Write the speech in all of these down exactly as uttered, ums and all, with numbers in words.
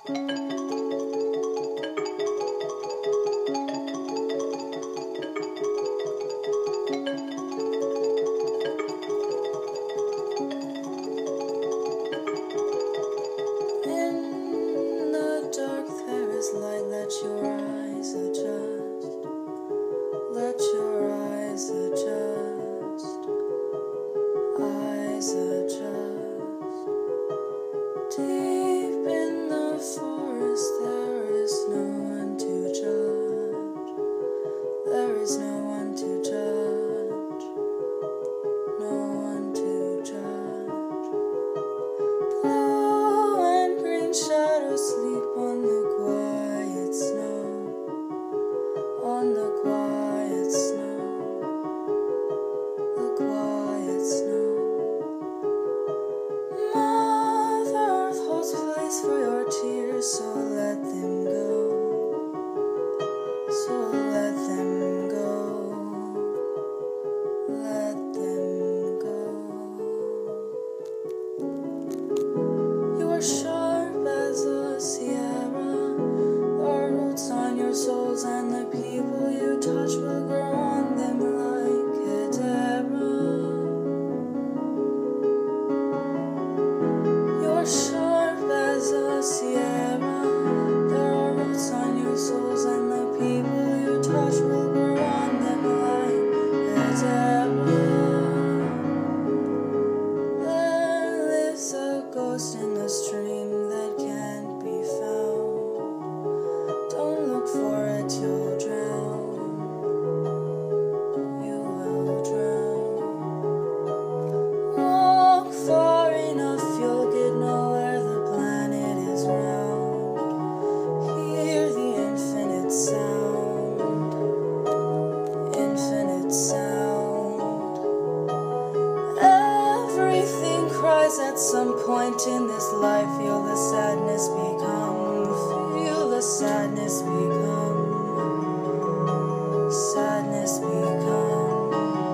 Let your eyes adjust. Let your eyes adjust. Eyes adjust. Deep in the forest, there is no one to judge. There is no one to judge. No one to judge. Blue and green shadows sleep on the quiet snow, on the quiet snow, the quiet snow. Mother Earth holds place for your tears, so let them go, so let them go, let them go. You are sharp as a sierra, the roots on your souls and the people you touch will grow on them like Hedera. You're sharp as a sierra, there are roots on your souls and the people you touch will grow on them like Hedera. There lives a ghost in the stream that can't be found. Don't look for it, you'll drown. You will drown. Walk far enough, you'll get nowhere. The planet is round. Hear the infinite sound. Infinite sound. Everything cries at some point in this life. Feel the sadness become. Feel the sadness become. Sadness become.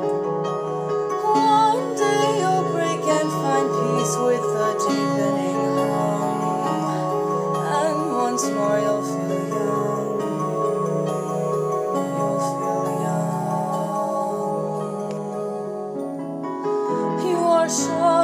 One day you'll break and find peace with a deepening hum, and once more you'll feel young. You'll feel young. You are sure.